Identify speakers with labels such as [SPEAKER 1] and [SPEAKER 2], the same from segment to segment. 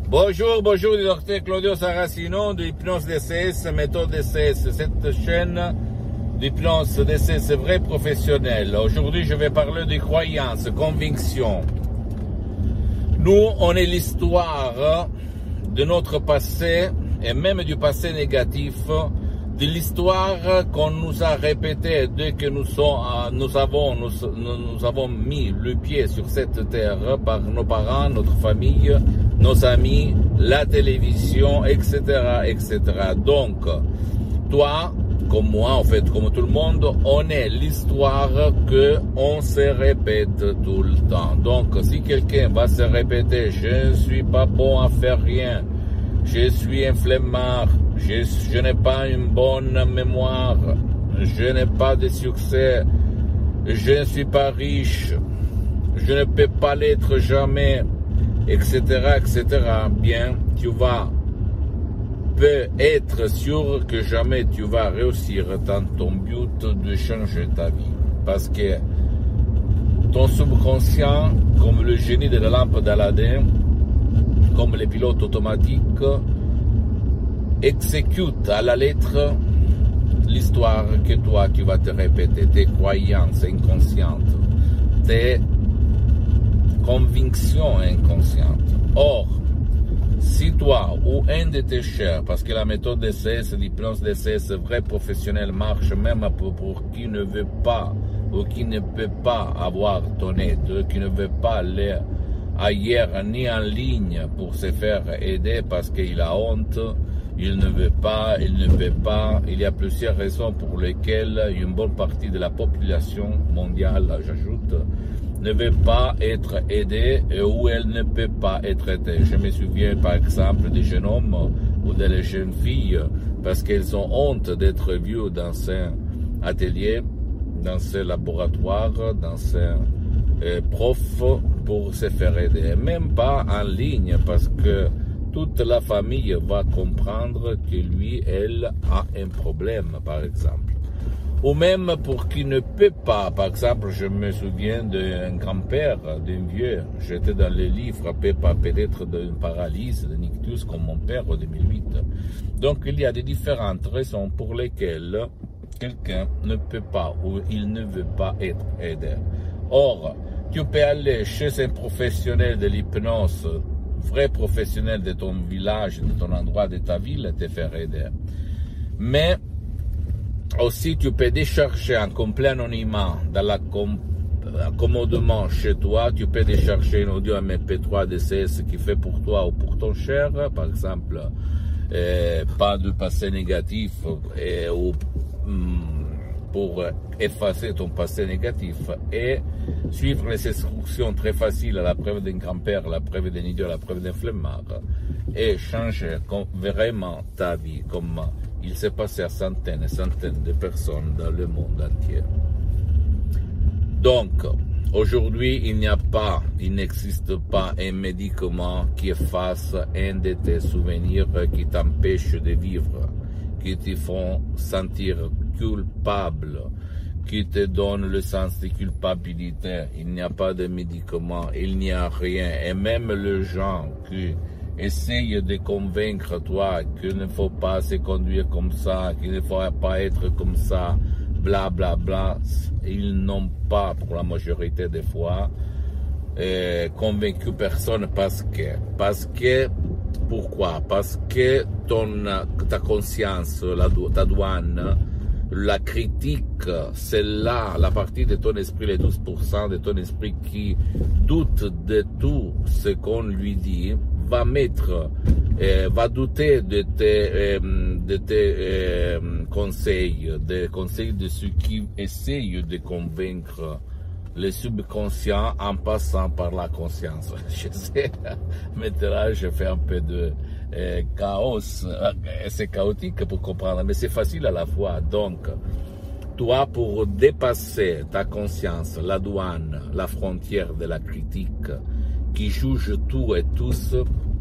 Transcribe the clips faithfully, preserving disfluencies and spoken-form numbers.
[SPEAKER 1] Bonjour, bonjour du docteur Claudio Saracino de Hypnose D C S, méthode D C S, cette chaîne d'hypnose D C S vrai professionnel. Aujourd'hui, je vais parler de croyances, convictions. Nous, on est l'histoire de notre passé et même du passé négatif, de l'histoire qu'on nous a répétée dès que nous, sommes, nous, avons, nous, nous avons mis le pied sur cette terre par nos parents, notre famille, nos amis, la télévision, et cetera, et cetera. Donc, toi, comme moi, en fait, comme tout le monde, on est l'histoire que on se répète tout le temps. Donc, si quelqu'un va se répéter, je ne suis pas bon à faire rien, je suis un flemmard, je, je n'ai pas une bonne mémoire, je n'ai pas de succès, je ne suis pas riche, je ne peux pas l'être jamais, et cetera, et cetera. Bien, tu vas peut être sûr que jamais tu vas réussir dans ton but de changer ta vie. Parce que ton subconscient, comme le génie de la lampe d'Aladin, comme les pilotes automatiques, exécute à la lettre l'histoire que toi tu vas te répéter, tes croyances inconscientes, tes convictions inconscientes. Or, si toi ou un de tes chers, parce que la méthode D C S, l'hypnose D C S vrai professionnel marche même pour, pour qui ne veut pas ou qui ne peut pas avoir ton aide, qui ne veut pas aller ailleurs ni en ligne pour se faire aider parce qu'il a honte, il ne veut pas, il ne peut pas. Il y a plusieurs raisons pour lesquelles une bonne partie de la population mondiale, j'ajoute, ne veut pas être aidée ou elle ne peut pas être aidée. Je me souviens par exemple des jeunes hommes ou des jeunes filles parce qu'elles ont honte d'être vues dans un atelier, dans un laboratoire, dans un euh, prof pour se faire aider. Même pas en ligne parce que toute la famille va comprendre que lui, elle a un problème par exemple. Ou même pour qui ne peut pas. Par exemple, je me souviens d'un grand-père, d'un vieux. J'étais dans les livres, pas peut-être d'une paralysie, d'un ictus comme mon père en deux mille huit. Donc, il y a des différentes raisons pour lesquelles quelqu'un ne peut pas ou il ne veut pas être aidé. Or, tu peux aller chez un professionnel de l'hypnose, vrai professionnel de ton village, de ton endroit, de ta ville, et te faire aider. Mais, aussi, tu peux décharger en complet anonymat dans la com commodement chez toi. Tu peux décharger un audio M P trois D C S qui fait pour toi ou pour ton cher, par exemple, euh, pas de passé négatif et, ou hum, pour effacer ton passé négatif et suivre les instructions très faciles à la preuve d'un grand-père, à la preuve d'un idiot, à la preuve d'un flemmard et changer vraiment ta vie comme il s'est passé à centaines et centaines de personnes dans le monde entier. Donc, aujourd'hui, il n'y a pas, il n'existe pas un médicament qui efface un de tes souvenirs qui t'empêche de vivre, qui te font sentir culpable, qui te donne le sens de culpabilité. Il n'y a pas de médicament, il n'y a rien. Et même les gens qui essaye de convaincre toi qu'il ne faut pas se conduire comme ça, qu'il ne faut pas être comme ça, bla bla bla. Ils n'ont pas, pour la majorité des fois, euh, convaincu personne parce que, parce que, pourquoi? Parce que ton, ta conscience, la, ta douane, la critique, c'est là, la partie de ton esprit, les douze pour cent de ton esprit qui doute de tout ce qu'on lui dit, va mettre, euh, va douter de tes, euh, de tes euh, conseils, des conseils de ceux qui essayent de convaincre le subconscient en passant par la conscience. Je sais, maintenant je fais un peu de euh, chaos, c'est chaotique pour comprendre, mais c'est facile à la fois. Donc, toi, pour dépasser ta conscience, la douane, la frontière de la critique, qui juge tout et tous,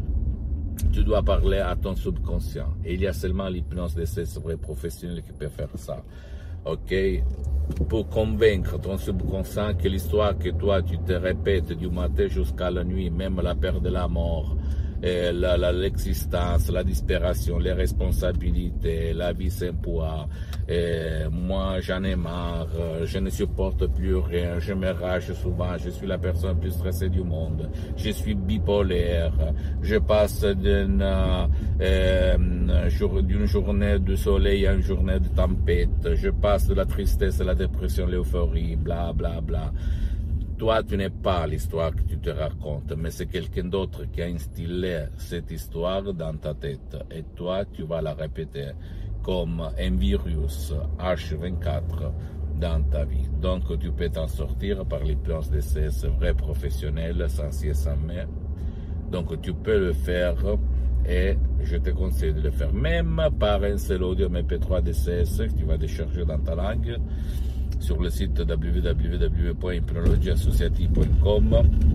[SPEAKER 1] tu dois parler à ton subconscient. Et il y a seulement l'hypnose de ces vrais professionnels qui peut faire ça. Ok? Pour convaincre ton subconscient que l'histoire que toi tu te répètes du matin jusqu'à la nuit, même la peur de la mort, l'existence, la, la disparition, les responsabilités, la vie sans poids. Et moi, j'en ai marre, je ne supporte plus rien, je me rage souvent, je suis la personne la plus stressée du monde, je suis bipolaire, je passe d'une euh, d'une journée de soleil à une journée de tempête, je passe de la tristesse à la dépression, l'euphorie, bla bla bla. Toi, tu n'es pas l'histoire que tu te racontes, mais c'est quelqu'un d'autre qui a instillé cette histoire dans ta tête. Et toi, tu vas la répéter comme un virus H vingt-quatre dans ta vie. Donc, tu peux t'en sortir par l'hypnose D C S vrai professionnel, sans si et sans mais. Donc, tu peux le faire et je te conseille de le faire même par un seul audio M P trois D C S que tu vas décharger dans ta langue sur le site w w w point hypnologie associative point com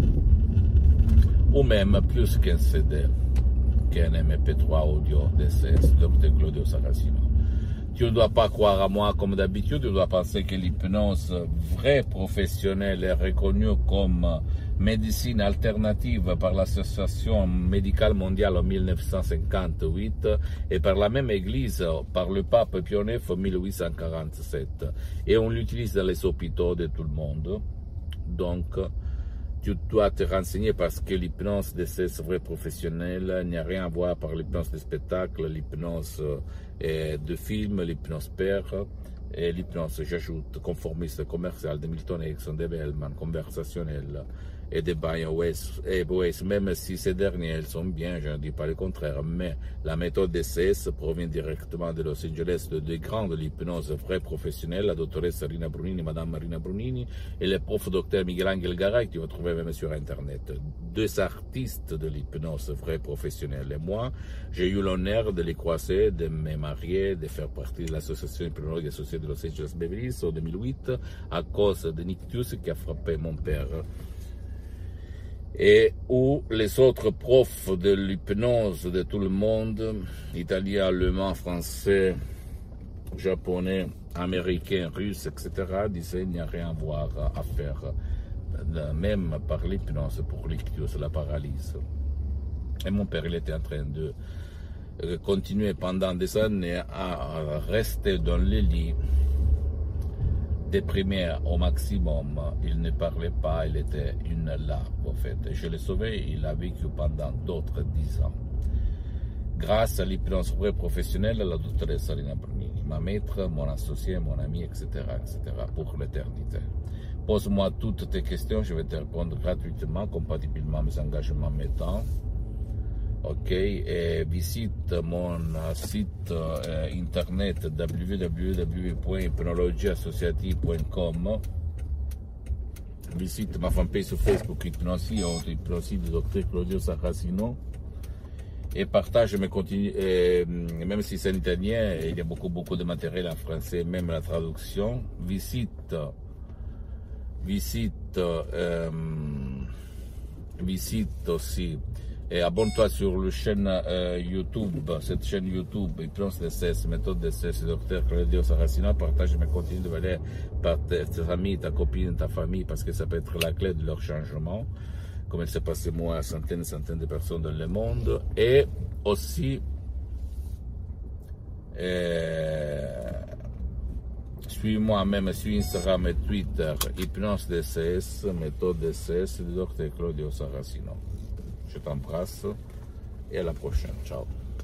[SPEAKER 1] ou même plus qu'un C D, qu'un M P trois audio D C S, docteur Claudio Saracino. Tu ne dois pas croire à moi comme d'habitude, tu dois penser que l'hypnose vraie professionnelle est reconnue comme médecine alternative par l'Association médicale mondiale en mille neuf cent cinquante-huit et par la même Église, par le pape Pie neuf en mille huit cent quarante-sept. Et on l'utilise dans les hôpitaux de tout le monde. Donc, tu dois te renseigner parce que l'hypnose de ces vrais professionnels n'a rien à voir par l'hypnose de spectacle, l'hypnose de film, l'hypnose père et l'hypnose, j'ajoute, conformiste commercial de Milton Erickson, de Bellman, conversationnelle et de Brian Weiss, et Weiss, même si ces derniers sont bien, je ne dis pas le contraire, mais la méthode D C S provient directement de Los Angeles, de deux grands de l'hypnose vraie professionnelle, la doctoresse Rina Brunini, madame Marina Brunini, et le prof docteur Miguel Angel Garay, que tu vas trouver même sur Internet. Deux artistes de l'hypnose vraie professionnelle. Et moi, j'ai eu l'honneur de les croiser, de me marier, de faire partie de l'association hypnologue associée de Los Angeles Beverly Hills en deux mille huit, à cause de Nictus qui a frappé mon père. Et où les autres profs de l'hypnose de tout le monde, italien, allemand, français, japonais, américain, russe, et cetera, disaient qu'il n'y a rien à voir à faire, même par l'hypnose pour l'ictus, la paralysie. Et mon père, il était en train de continuer pendant des années à rester dans le lit, déprimé au maximum, il ne parlait pas, il était une larve en fait. Je l'ai sauvé, il a vécu pendant d'autres dix ans. Grâce à l'hypnose vraie professionnelle, la doctoresse Rina Brunini, ma maître, mon associé, mon ami, et cetera, et cetera, pour l'éternité. Pose-moi toutes tes questions, je vais te répondre gratuitement, compatiblement à mes engagements mettants. Ok, et visite mon site euh, internet w w w point hypnologie associative point com. Visite ma fanpage sur Facebook Hypnosie, Hypnosie du docteur Claudio Saracino. Et partage mes contenus, et même si c'est en italien, il y a beaucoup, beaucoup de matériel en français, même la traduction. Visite, visite, euh, visite aussi. Et abonne-toi sur la chaîne euh, YouTube, cette chaîne YouTube, Hypnose D C S, méthode D C S, docteur Claudio Saracino. Partage mes contenus de valeur par tes amis, ta copine, ta famille, parce que ça peut être la clé de leur changement, comme il s'est passé moi à centaines et centaines de personnes dans le monde. Et aussi, euh, suis-moi même sur Instagram et Twitter, Hypnose D C S, méthode D C S, du docteur Claudio Saracino. Je t'embrasse et à la prochaine. Ciao.